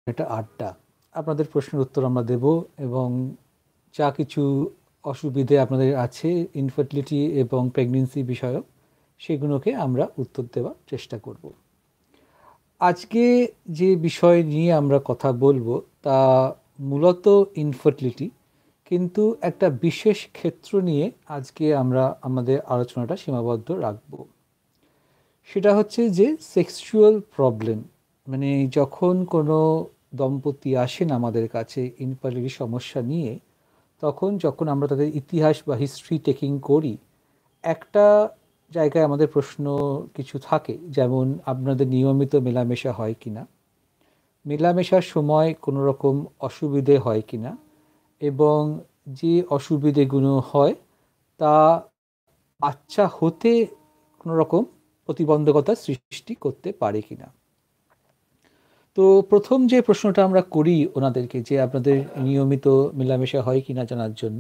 একটা আড্ডা। আপনাদের প্রশ্নের উত্তর আমরা দেব এবং যা কিছু অসুবিধে আপনাদের আছে ইনফার্টিলিটি এবং প্রেগনেন্সি বিষয়ক সেগুলোকে আমরা উত্তর দেওয়ার চেষ্টা করব। আজকে যে বিষয় নিয়ে আমরা কথা বলবো তা মূলত ইনফার্টিলিটি, কিন্তু একটা বিশেষ ক্ষেত্র নিয়ে আজকে আমরা আমাদের আলোচনাটা সীমাবদ্ধ রাখব। সেটা হচ্ছে যে সেক্সুয়াল প্রবলেম, মানে যখন কোনো দম্পতি আসেন আমাদের কাছে ইনফার্টিলিটি সমস্যা নিয়ে, যখন আমরা তাদের ইতিহাস বা হিস্ট্রি টেকিং করি, একটা জায়গায় আমাদের প্রশ্ন কিছু থাকে, যেমন আপনাদের নিয়মিত মেলামেশা হয় কিনা, মেলামেশার সময় কোনো রকম অসুবিধে হয় কিনা, এবং যে অসুবিধেগুলো হয় তা বাচ্চা হতে কোনো রকম প্রতিবন্ধকতা সৃষ্টি করতে পারে কিনা। তো প্রথম যে প্রশ্নটা আমরা করি ওনাদেরকে, যে আপনাদের নিয়মিত মেলামেশা হয় কিনা জানার জন্য,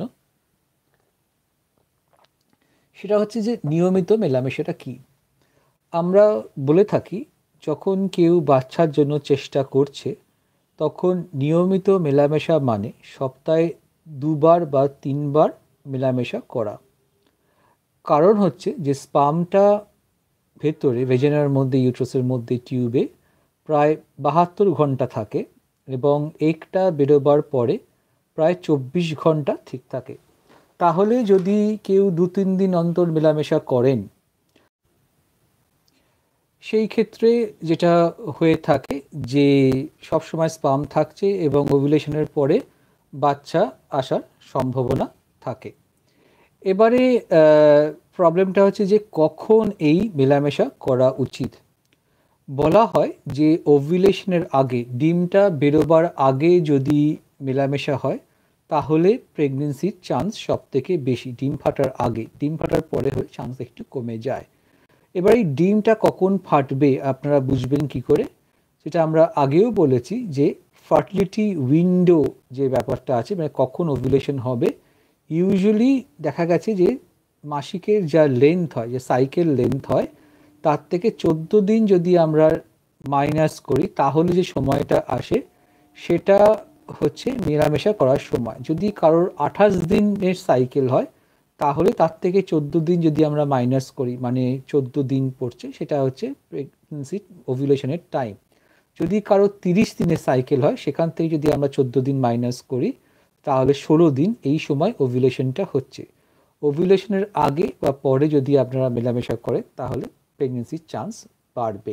সেটা হচ্ছে যে নিয়মিত মেলামেশাটা কি। আমরা বলে থাকি যখন কেউ বাচ্চার জন্য চেষ্টা করছে তখন নিয়মিত মেলামেশা মানে সপ্তাহে 2 বার বা 3 বার মেলামেশা করা। কারণ হচ্ছে যে স্পামটা ভেতরে ভেজেনার মধ্যে, ইউট্রাসের মধ্যে, টিউবে প্রায় 72 ঘন্টা থাকে এবং এগটা বেরোবার পরে প্রায় 24 ঘন্টা ঠিক থাকে। তাহলে যদি কেউ 2-3 দিন অন্তর মেলামেশা করেন, সেই ক্ষেত্রে যেটা হয়ে থাকে যে সবসময় স্পাম থাকছে এবং ওভুলেশনের পরে বাচ্চা আসার সম্ভাবনা থাকে। এবারে প্রবলেমটা হচ্ছে যে কখন এই মেলামেশা করা উচিত। বলা হয় যে ওভুলেশনের আগে, ডিমটা বেরোবার আগে যদি মেলামেশা হয় তাহলে প্রেগনেন্সির চান্স সব থেকে বেশি। ডিম ফাটার আগে, ডিম ফাটার পরে হলে চান্স একটু কমে যায়। এবার এই ডিমটা কখন ফাটবে আপনারা বুঝবেন কি করে, সেটা আমরা আগেও বলেছি যে ফার্টিলিটি উইন্ডো যে ব্যাপারটা আছে, মানে কখন ওভুলেশন হবে, ইউজুয়ালি দেখা গেছে যে মাসিকের যা লেন্থ হয়, যে সাইকেল লেন্থ হয়, তার থেকে 14 দিন যদি আমরা মাইনাস করি তাহলে যে সময়টা আসে সেটা হচ্ছে মেলামেশা করার সময়। যদি কারোর 28 দিনের সাইকেল হয় তাহলে তার থেকে 14 দিন যদি আমরা মাইনাস করি, মানে 14 দিন পড়ছে, সেটা হচ্ছে প্রেগনেন্সি ওভুলেশনের টাইম। যদি কারো 30 দিনের সাইকেল হয় সেখান থেকে যদি আমরা 14 দিন মাইনাস করি তাহলে 16 দিন এই সময় ওভুলেশনটা হচ্ছে। ওভুলেশনের আগে বা পরে যদি আপনারা মেলামেশা করেন তাহলে প্রেগনেন্সির চান্স বাড়বে।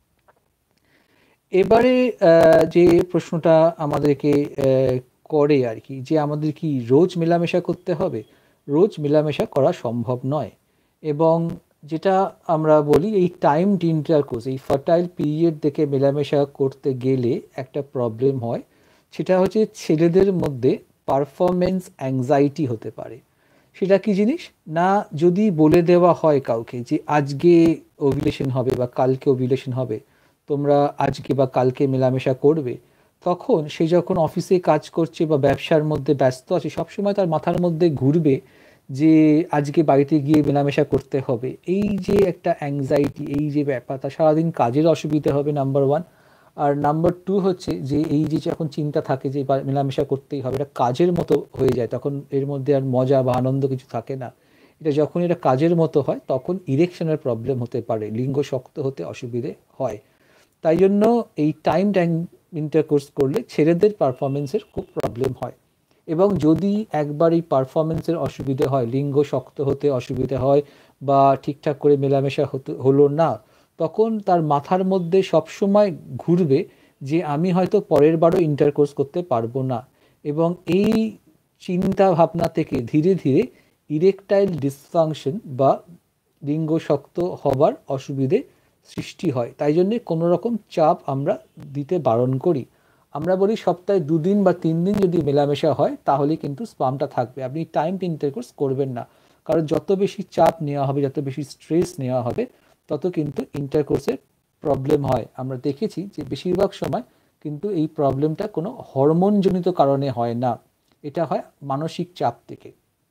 এবারে যে প্রশ্নটা আমাদেরকে করে আর কি, যে আমাদের কি রোজ মেলামেশা করতে হবে? রোজ মেলামেশা করা সম্ভব নয়। এবং যেটা আমরা বলি এই টাইমড ইন্টারকোর্স, এই ফার্টাইল পিরিয়ড দেখে মেলামেশা করতে গেলে একটা প্রবলেম হয়, সেটা হচ্ছে ছেলেদের মধ্যে পারফরমেন্স অ্যাংজাইটি হতে পারে। সেটা কি জিনিস না, যদি বলে দেওয়া হয় কাউকে যে আজকে ওভুলেশন হবে বা কালকে ওভুলেশন হবে, তোমরা আজকে বা কালকে মেলামেশা করবে, তখন সে যখন অফিসে কাজ করছে বা ব্যবসার মধ্যে ব্যস্ত আছে, সবসময় তার মাথার মধ্যে ঘুরবে যে আজকে বাড়িতে গিয়ে মেলামেশা করতে হবে। এই যে একটা অ্যাংজাইটি, এই যে ব্যাপারটা, সারাদিন কাজের অসুবিধা হবে নাম্বার ওয়ান। আর নাম্বার টু হচ্ছে যে এই যে যখন চিন্তা থাকে যে মেলামেশা করতেই হবে, এটা কাজের মতো হয়ে যায়, তখন এর মধ্যে আর মজা বা আনন্দ কিছু থাকে না। এটা যখন এটা কাজের মতো হয় তখন ইরেকশনের প্রবলেম হতে পারে, লিঙ্গ শক্ত হতে অসুবিধে হয়। তাই জন্য এই টাইম ইন্টারকোর্স করলে ছেলেদের পারফরমেন্সের খুব প্রবলেম হয়। এবং যদি একবার এই পারফরমেন্সের অসুবিধে হয়, লিঙ্গ শক্ত হতে অসুবিধে হয় বা ঠিকঠাক করে মেলামেশা হলো না, তখন তার মাথার মধ্যে সবসময় ঘুরবে যে আমি হয়তো পরের বারও ইন্টারকোর্স করতে পারবো না। এবং এই চিন্তা ভাবনা থেকে ধীরে ধীরে ইরেকটাইল ডিসফাংশন বা লিঙ্গ শক্ত হবার অসুবিধে সৃষ্টি হয়। তাই জন্যে কোনো রকম চাপ আমরা দিতে বারণ করি। আমরা বলি সপ্তাহে 2 দিন বা 3 দিন যদি মেলামেশা হয় তাহলে কিন্তু স্পামটা থাকবে, আপনি টাইম ইন্টারকোর্স করবেন না। কারণ যত বেশি চাপ নেওয়া হবে, যত বেশি স্ট্রেস নেওয়া হবে, তত কিন্তু ইন্টারকোর্সের প্রবলেম হয়। আমরা দেখেছি যে বেশিরভাগ সময় কিন্তু এই প্রবলেমটা কোনো হরমোনজনিত কারণে হয় না, এটা হয় মানসিক চাপ থেকে।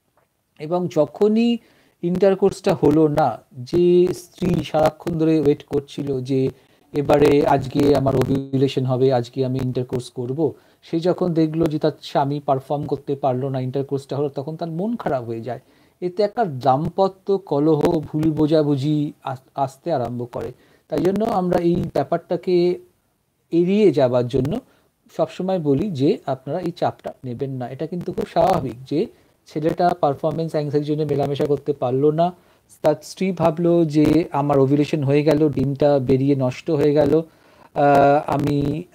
এবং যখনই ইন্টারকোর্সটা হলো না, যে স্ত্রী সারাক্ষণ ধরে ওয়েট করছিল যে এবারে আজকে আমার ওভিউলেশন হবে, আজকে আমি ইন্টারকোর্স করব। সে যখন দেখলো যে তার স্বামী পারফর্ম করতে পারলো না, ইন্টারকোর্সটা হলো, তখন তার মন খারাপ হয়ে যায়। এতে একটা দাম্পত্য কলহ, ভুল বোঝাবুঝি আসতে আরম্ভ করে। তাই জন্য আমরা এই ব্যাপারটাকে এড়িয়ে যাবার জন্য সবসময় বলি যে আপনারা এই চাপটা নেবেন না। এটা কিন্তু খুব স্বাভাবিক যে ছেলেটা পারফরমেন্স অ্যাংজাইটির জন্য মেলামেশা করতে পারলো না, তার স্ত্রী ভাবলো যে আমার ওভিউলেশন হয়ে গেল, ডিমটা বেরিয়ে নষ্ট হয়ে গেল, আমি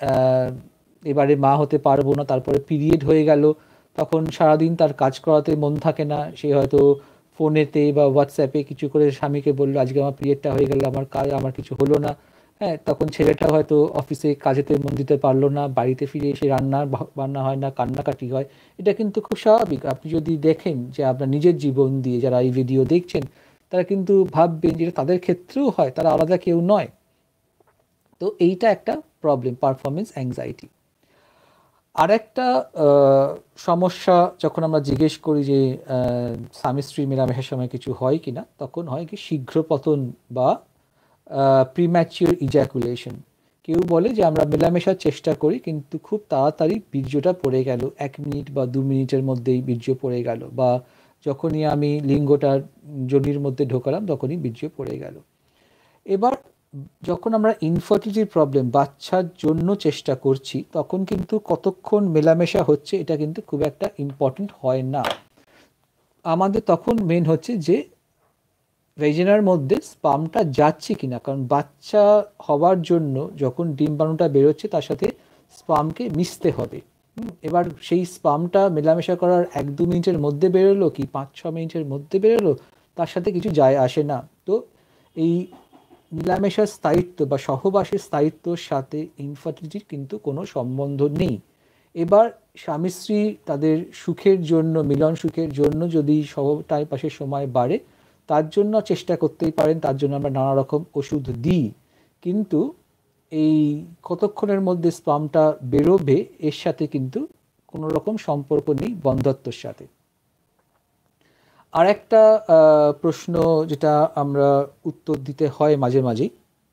এবারে মা হতে পারবো না, তারপরে পিরিয়ড হয়ে গেল, তখন সারাদিন তার কাজ করাতে মন থাকে না, সে হয়তো ফোনেতে বা হোয়াটসঅ্যাপে কিছু করে স্বামীকে বললো আজকে আমার পিরিয়ডটা হয়ে গেল, আমার কাজ আমার কিছু হলো না। হ্যাঁ, তখন ছেলেটা হয়তো অফিসে কাজেতে মন দিতে পারলো না, বাড়িতে ফিরে এসে বান্না হয় না, কান্নাকাটি হয়। এটা কিন্তু খুব স্বাভাবিক। আপনি যদি দেখেন যে আপনার নিজের জীবন দিয়ে যারা এই ভিডিও দেখছেন, তারা কিন্তু ভাববেন যে এটা তাদের ক্ষেত্রেও হয়, তারা আলাদা কেউ নয়। তো এইটা একটা প্রবলেম, পারফরমেন্স অ্যাংজাইটি। আর একটা সমস্যা যখন আমরা জিজ্ঞেস করি যে স্বামী স্ত্রী মেলামেশার সময় কিছু হয় কিনা, তখন হয় কি শীঘ্র পতন বা প্রিম্যাচিওর ইজাকুলেশন। কেউ বলে যে আমরা মেলামেশার চেষ্টা করি কিন্তু খুব তাড়াতাড়ি বীর্যটা পড়ে গেল, 1 মিনিট বা 2 মিনিটের মধ্যেই বীর্য পড়ে গেল, বা যখনই আমি লিঙ্গটার যোনির মধ্যে ঢোকালাম তখনই বীর্য পড়ে গেল। এবার যখন আমরা ইনফার্টিলিটির প্রবলেম, বাচ্চার জন্য চেষ্টা করছি, তখন কিন্তু কতক্ষণ মেলামেশা হচ্ছে এটা কিন্তু খুব একটা ইম্পর্টেন্ট হয় না। আমাদের তখন মেন হচ্ছে যে ভেজিনার মধ্যে স্পামটা যাচ্ছে কিনা, কারণ বাচ্চা হওয়ার জন্য যখন ডিম্বাণুটা বেরোচ্ছে তার সাথে স্পামকে মিশতে হবে। এবার সেই স্পামটা মেলামেশা করার 1-2 মিনিটের মধ্যে বেরোলো কি 5-6 মিনিটের মধ্যে বেরোলো, তার সাথে কিছু যায় আসে না। তো এই মেলামেশার স্থায়িত্ব বা সহবাসের স্থায়িত্বর সাথে ইনফার্টিলিটির কিন্তু কোনো সম্বন্ধ নেই। এবার স্বামী স্ত্রী তাদের সুখের জন্য, মিলন সুখের জন্য যদি সহবাসের সময় বাড়ে, তার জন্য চেষ্টা করতেই পারেন, তার জন্য আমরা নানা রকম ওষুধ দিই। কিন্তু এই কতক্ষণের মধ্যে স্পামটা বেরোবে এর সাথে কিন্তু কোনো রকম সম্পর্ক নেই বন্ধত্বর সাথে। আর একটা প্রশ্ন যেটা আমরা উত্তর দিতে হয় মাঝে মাঝেই,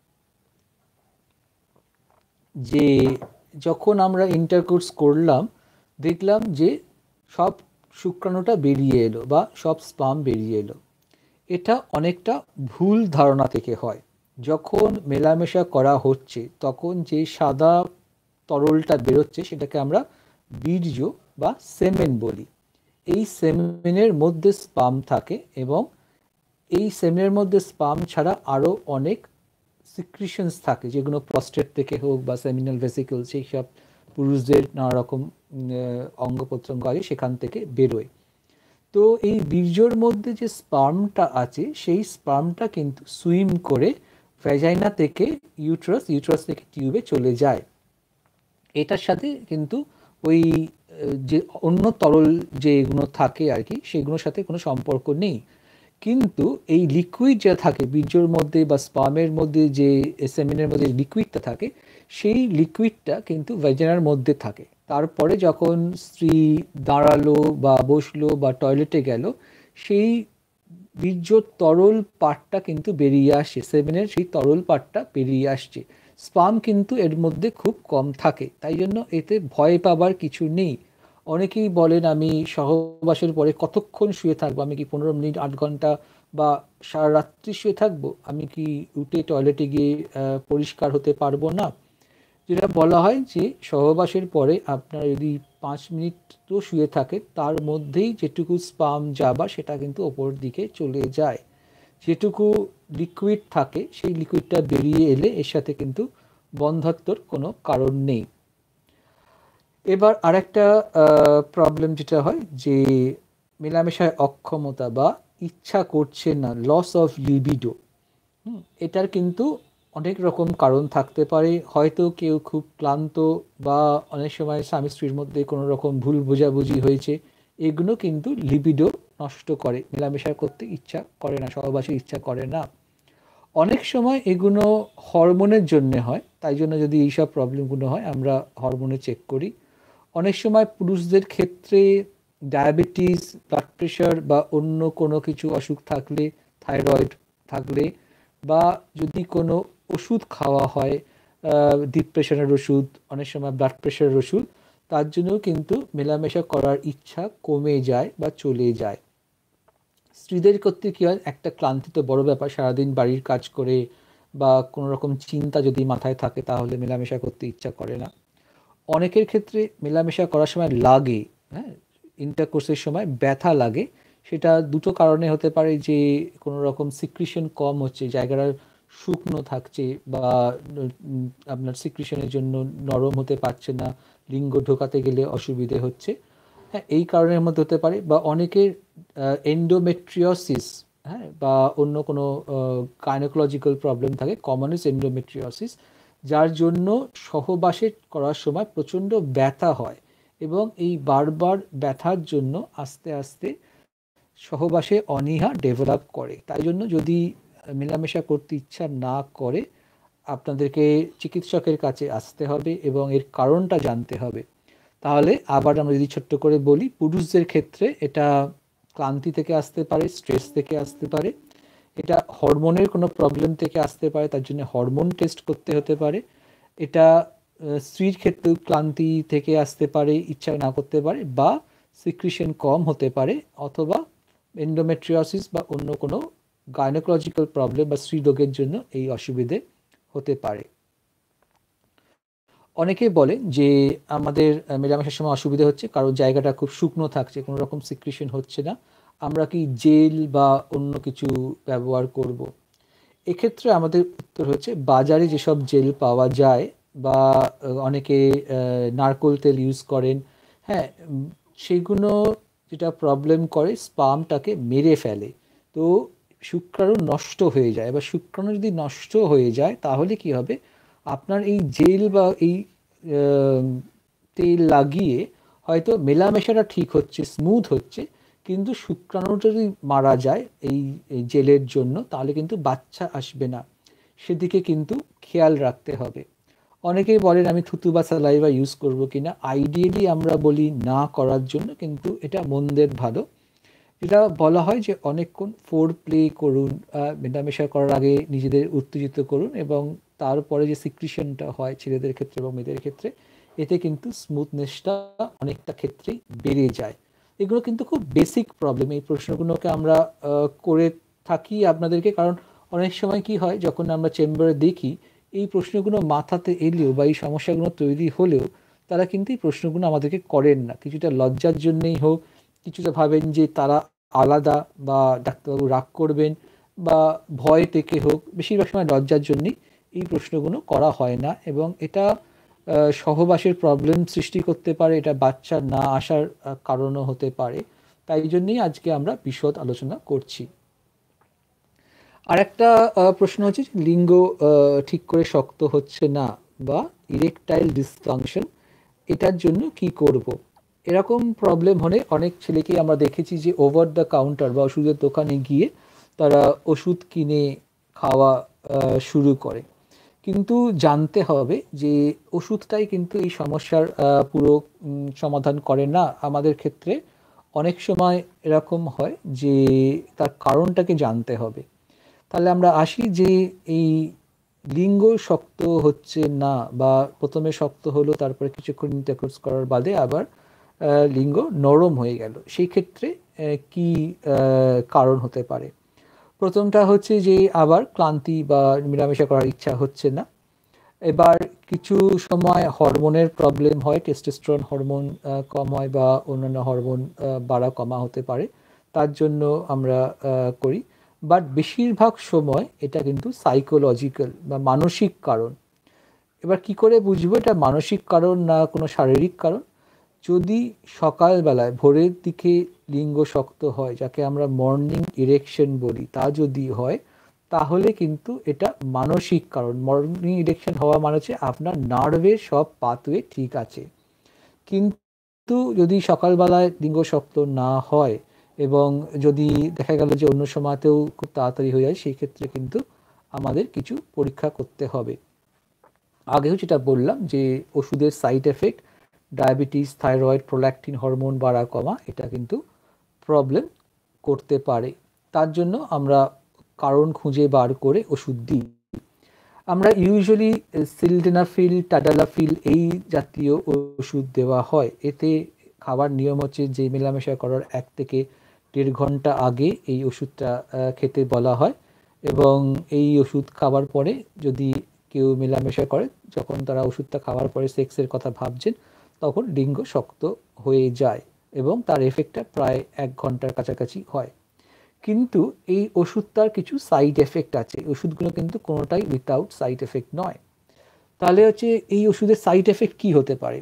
যে যখন আমরা ইন্টারকোর্স করলাম দেখলাম যে সব শুক্রাণুটা বেরিয়ে এলো বা সব স্পাম বেরিয়ে এলো। এটা অনেকটা ভুল ধারণা থেকে হয়। যখন মেলামেশা করা হচ্ছে তখন যে সাদা তরলটা বেরোচ্ছে সেটাকে আমরা বীর্য বা সেমেন বলি। এই সেমেনের মধ্যে স্পাম থাকে এবং এই সেমেনের মধ্যে স্পাম ছাড়া আরও অনেক সিক্রিশনস থাকে, যেগুলো প্রস্টেট থেকে হোক বা সেমিনাল ভেসিকল, সেই সব পুরুষদের নানা রকম অঙ্গ প্রত্যঙ্গ আছে সেখান থেকে বেরোয়। তো এই বীর্যর মধ্যে যে স্পার্মটা আছে সেই স্পার্মটা কিন্তু সুইম করে ভ্যাজাইনা থেকে ইউট্রাস থেকে টিউবে চলে যায়। এটার সাথে কিন্তু ওই যে অন্য তরল যেগুলো থাকে আর কি, সেগুলোর সাথে কোনো সম্পর্ক নেই। কিন্তু এই লিকুইড যা থাকে বীর্যর মধ্যে বা স্পার্মের মধ্যে, যে সেমেনের মধ্যে লিকুইডটা থাকে, সেই লিকুইডটা কিন্তু ভ্যাজিনার মধ্যে থাকে। তারপরে যখন স্ত্রী দাঁড়ালো বা বসলো বা টয়লেটে গেল, সেই বীর্য তরল পার্টটা কিন্তু বেরিয়ে আসছে, সেমেনের সেই তরল পার্টটা বেরিয়ে আসছে। স্পাম কিন্তু এর মধ্যে খুব কম থাকে, তাই জন্য এতে ভয় পাবার কিছু নেই। অনেকেই বলেন আমি সহবাসের পরে কতক্ষণ শুয়ে থাকবো, আমি কি 15 মিনিট, 8 ঘন্টা বা সারা রাত্রি শুয়ে থাকবো, আমি কি উঠে টয়লেটে গিয়ে পরিষ্কার হতে পারবো না। যেটা বলা হয় যে সহবাসের পরে আপনার যদি 5 মিনিট তো শুয়ে থাকে, তার মধ্যেই যেটুকু স্পাম যাবার সেটা কিন্তু ওপর দিকে চলে যায়। যেটুকু লিকুইড থাকে সেই লিকুইডটা বেরিয়ে এলে এর সাথে কিন্তু বন্ধ্যাত্বর কোনো কারণ নেই। এবার আরেকটা প্রবলেম যেটা হয় যে মেলামেশায় অক্ষমতা বা ইচ্ছা করছে না, লস অফ লিবিডো। এটার কিন্তু অনেক রকম কারণ থাকতে পারে। হয়তো কেউ খুব ক্লান্ত বা অনেক সময় স্বামী স্ত্রীর মধ্যে কোনো রকম ভুল বোঝাবুঝি হয়েছে, এগুলো কিন্তু লিবিডো নষ্ট করে, মেলামেশা করতে ইচ্ছা করে না, সহবাসে ইচ্ছা করে না। অনেক সময় এগুলো হরমোনের জন্য হয়, তাই জন্য যদি এইসব প্রবলেমগুলো হয় আমরা হরমোনে চেক করি। অনেক সময় পুরুষদের ক্ষেত্রে ডায়াবেটিস, ব্লাড প্রেশার বা অন্য কোনো কিছু অসুখ থাকলে, থাইরয়েড থাকলে, বা যদি কোনো ওষুধ খাওয়া হয় ডিপ প্রেশারের ওষুধ, অনেক সময় ব্লাড প্রেশারের ওষুধ, তার জন্যও কিন্তু মেলামেশা করার ইচ্ছা কমে যায় বা চলে যায়। স্ত্রীদের ক্ষেত্রে কী হয়, একটা ক্লান্তি তো বড় ব্যাপার, সারাদিন বাড়ির কাজ করে বা কোনো রকম চিন্তা যদি মাথায় থাকে তাহলে মেলামেশা করতে ইচ্ছা করে না। অনেকের ক্ষেত্রে মেলামেশা করার সময় লাগে, হ্যাঁ, ইন্টারকোর্সের সময় ব্যথা লাগে। সেটা দুটো কারণে হতে পারে, যে কোনো রকম সিক্রিশন কম হচ্ছে, জায়গাটা শুকনো থাকছে, বা আপনার সিক্রিশনের জন্য নরম হতে পারছে না, লিঙ্গ ঢোকাতে গেলে অসুবিধে হচ্ছে, হ্যাঁ, এই কারণের মধ্যে হতে পারে। বা অনেকের এন্ডোমেট্রিওসিস, হ্যাঁ, বা অন্য কোনো গাইনোকোলজিক্যাল প্রবলেম থাকে, কমনস এন্ডোমেট্রিওসিস, যার জন্য সহবাসে করার সময় প্রচণ্ড ব্যথা হয়, এবং এই বারবার ব্যথার জন্য আস্তে আস্তে সহবাসে অনীহা ডেভেলপ করে। তাই জন্য যদি মেলামেশা করতে ইচ্ছা না করে, আপনাদেরকে চিকিৎসকের কাছে আসতে হবে এবং এর কারণটা জানতে হবে। তাহলে আবার আমরা যদি ছোট্ট করে বলি, পুরুষদের ক্ষেত্রে এটা ক্লান্তি থেকে আসতে পারে, স্ট্রেস থেকে আসতে পারে, এটা হরমোনের কোনো প্রবলেম থেকে আসতে পারে, তার জন্য হরমোন টেস্ট করতে হতে পারে। এটা স্ত্রীর ক্ষেত্রেও ক্লান্তি থেকে আসতে পারে, ইচ্ছা না করতে পারে, বা সিক্রিশন কম হতে পারে, অথবা এন্ডোমেট্রিওসিস বা অন্য কোনো গাইনোকোলজিক্যাল প্রবলেম বা স্ত্রীরোগের জন্য এই অসুবিধে হতে পারে। অনেকেই বলে যে আমাদের মেলামেশার সময় অসুবিধা হচ্ছে কারণ জায়গাটা খুব শুকনো থাকছে, কোনো রকম সিক্রিশন হচ্ছে না, আমরা কি জেল বা অন্য কিছু ব্যবহার করব? এক্ষেত্রে আমাদের উত্তর হচ্ছে, বাজারে যেসব জেল পাওয়া যায়, বা অনেকে নারকোল তেল ইউজ করেন, হ্যাঁ, সেগুলো যেটা প্রবলেম করে, স্পামটাকে মেরে ফেলে। তো শুক্রাণু নষ্ট হয়ে যায়, বা শুক্রাণু যদি নষ্ট হয়ে যায় তাহলে কি হবে, আপনার এই জেল বা এই তেল লাগিয়ে হয়তো মেলামেশাটা ঠিক হচ্ছে, স্মুথ হচ্ছে, কিন্তু শুক্রাণুটা যদি মারা যায় এই জেলের জন্য, তাহলে কিন্তু বাচ্চা আসবে না। সেদিকে কিন্তু খেয়াল রাখতে হবে। অনেকেই বলেন আমি থুতু বা স্যালাইভা ইউজ করবো কিনা। আইডিয়ালি আমরা বলি না করার জন্য, কিন্তু এটা মন্দের ভালো। যেটা বলা হয় যে অনেকক্ষণ ফোর প্লে করুন, মেলামেশা করার আগে নিজেদের উত্তেজিত করুন, এবং তারপরে যে সিক্রিশনটা হয় ছেলেদের ক্ষেত্রে এবং মেয়েদের ক্ষেত্রে, এতে কিন্তু স্মুথনেসটা অনেকটা ক্ষেত্রেই বেড়ে যায়। এগুলো কিন্তু খুব বেসিক প্রবলেম। এই প্রশ্নগুলোকে আমরা করে থাকি আপনাদেরকে, কারণ অনেক সময় কি হয়, যখন আমরা চেম্বারে দেখি, এই প্রশ্নগুলো মাথাতে এলেও বা এই সমস্যাগুলো তৈরি হলেও তারা কিন্তু এই প্রশ্নগুলো আমাদেরকে করেন না। কিছুটা লজ্জার জন্যেই হোক, কিছুটা ভাবেন যে তারা আলাদা, বা ডাক্তারবাবু রাগ করবেন, বা ভয় থেকে হোক, বেশিরভাগ সময় লজ্জার জন্যই এই প্রশ্নগুলো করা হয় না, এবং এটা সহবাসের প্রবলেম সৃষ্টি করতে পারে, এটা বাচ্চা না আসার কারণও হতে পারে। তাই জন্যই আজকে আমরা বিশদ আলোচনা করছি। আর একটা প্রশ্ন হচ্ছে, লিঙ্গ ঠিক করে শক্ত হচ্ছে না, বা ইরেকটাইল ডিসফাংশন, এটার জন্য কি করব? এরকম প্রবলেম হলে অনেক ছেলেকেই আমরা দেখেছি যে ওভার দ্য কাউন্টার বা ওষুধের দোকানে গিয়ে তারা ওষুধ কিনে খাওয়া শুরু করে। কিন্তু জানতে হবে যে ওষুধটাই কিন্তু এই সমস্যার পুরো সমাধান করে না। আমাদের ক্ষেত্রে অনেক সময় এরকম হয় যে তার কারণটাকে জানতে হবে। তাহলে আমরা আসি যে এই লিঙ্গ শক্ত হচ্ছে না, বা প্রথমে শক্ত হলো, তারপরে কিছুক্ষণ ইন্টারকোর্স করার বাদে আবার লিঙ্গ নরম হয়ে গেল, সেই ক্ষেত্রে কি কারণ হতে পারে? প্রথমটা হচ্ছে যে আবার ক্লান্তি বা মেলামেশা করার ইচ্ছা হচ্ছে না। এবার কিছু সময় হরমোনের প্রবলেম হয়, টেস্টোস্টেরন হরমোন কম হয়, বা অন্যান্য হরমোন বাড়া কমা হতে পারে, তার জন্য আমরা করি। বাট বেশিরভাগ সময় এটা কিন্তু সাইকোলজিক্যাল বা মানসিক কারণ। এবার কি করে বুঝবো এটা মানসিক কারণ না কোনো শারীরিক কারণ? যদি সকালবেলায় ভোরের দিকে লিঙ্গ শক্ত হয়, যাকে আমরা মর্নিং ইরেকশন বলি, তা যদি হয়, তাহলে কিন্তু এটা মানসিক কারণ। মর্নিং ইরেকশন হওয়া মানে হচ্ছে আপনার নার্ভের সব পাথওয়ে ঠিক আছে। কিন্তু যদি সকালবেলায় লিঙ্গ শক্ত না হয়, এবং যদি দেখা গেল যে অন্য সময়তেও খুব তাড়াতাড়ি হয়ে যায়, সেই ক্ষেত্রে কিন্তু আমাদের কিছু পরীক্ষা করতে হবে। আগেও যেটা বললাম যে ওষুধের side effect, diabetes, thyroid, prolactin hormone বাড়া কমা, এটা কিন্তু প্রবলেম করতে পারে। তার জন্য আমরা কারণ খুঁজে বার করে ওষুধ দিই। আমরা ইউজুয়ালি সিলডেনাফিল, টাডালাফিল এই জাতীয় ওষুধ দেওয়া হয়। এতে খাবার নিয়ম হচ্ছে যে মেলামেশা করার 1 থেকে 1.5 ঘন্টা আগে এই ওষুধটা খেতে বলা হয়, এবং এই ওষুধ খাওয়ার পরে যদি কেউ মেলামেশা করে, যখন তারা ওষুধটা খাওয়ার পরে সেক্সের কথা ভাবছেন, তখন লিঙ্গ শক্ত হয়ে যায় এবং তার এফেক্টটা প্রায় 1 ঘন্টার কাছাকাছি হয়। কিন্তু এই ওষুধটার কিছু সাইড এফেক্ট আছে, ওষুধগুলো কিন্তু কোনোটাই উইথাউট সাইড এফেক্ট নয়। তাহলে হচ্ছে এই ওষুধের সাইড এফেক্ট কি হতে পারে?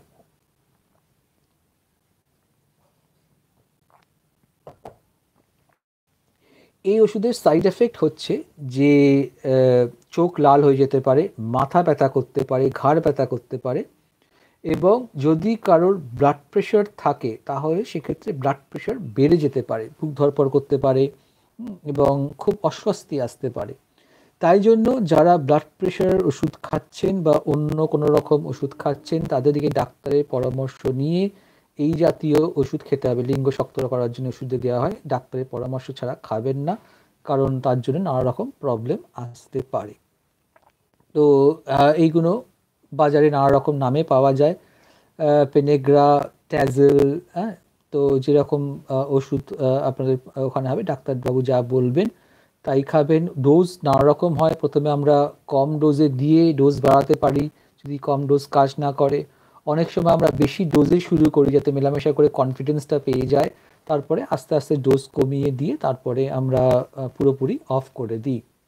এই ওষুধের সাইড এফেক্ট হচ্ছে যে চোখ লাল হয়ে যেতে পারে, মাথা ব্যথা করতে পারে, ঘাড় ব্যথা করতে পারে, এবং যদি কারোর ব্লাড প্রেশার থাকে তাহলে সেক্ষেত্রে ব্লাড প্রেশার বেড়ে যেতে পারে, বুক ধড়ফড় করতে পারে, এবং খুব অস্বস্তি আসতে পারে। তাই জন্য যারা ব্লাড প্রেশারের ওষুধ খাচ্ছেন বা অন্য কোনো রকম ওষুধ খাচ্ছেন, তাদেরকে ডাক্তারের পরামর্শ নিয়ে এই জাতীয় ওষুধ খেতে হবে। লিঙ্গ শক্ত করার জন্য ওষুধ দেওয়া হয়, ডাক্তারের পরামর্শ ছাড়া খাবেন না, কারণ তার জন্য নানা রকম প্রবলেম আসতে পারে। তো এইগুলো বাজারে নানা রকম নামে পাওয়া যায়, পেনেগ্রা, ট্যাজেল, হ্যাঁ। তো যেরকম ওষুধ আপনাদের ওখানে হবে, ডাক্তারবাবু যা বলবেন তাই খাবেন। ডোজ নানা রকম হয়, প্রথমে আমরা কম ডোজে দিয়ে ডোজ বাড়াতে পারি যদি কম ডোজ কাজ না করে। অনেক সময় আমরা বেশি ডোজে শুরু করি যাতে মেলামেশা করে কনফিডেন্সটা পেয়ে যায়, তারপরে আস্তে আস্তে ডোজ কমিয়ে দিয়ে তারপরে আমরা পুরোপুরি অফ করে দিই।